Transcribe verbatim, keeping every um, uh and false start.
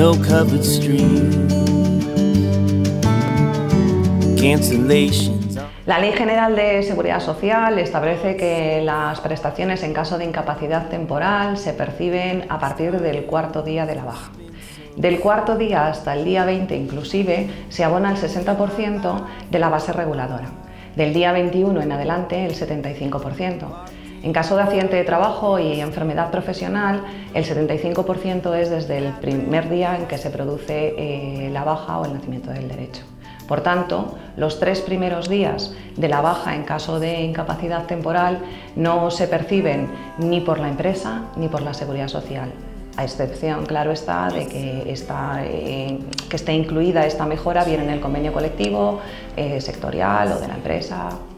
snow-covered street. Cancellations. La Ley General de Seguridad Social establece que las prestaciones en caso de incapacidad temporal se perciben a partir del cuarto día de la baja. Del cuarto día hasta el día veinte inclusive se abona el sesenta por ciento de la base reguladora. Del día veintiuno en adelante el setenta y cinco por ciento. En caso de accidente de trabajo y enfermedad profesional, el setenta y cinco por ciento es desde el primer día en que se produce eh, la baja o el nacimiento del derecho. Por tanto, los tres primeros días de la baja en caso de incapacidad temporal no se perciben ni por la empresa ni por la Seguridad Social, a excepción, claro está, de que, está, eh, que esté incluida esta mejora bien en el convenio colectivo, eh, sectorial o de la empresa.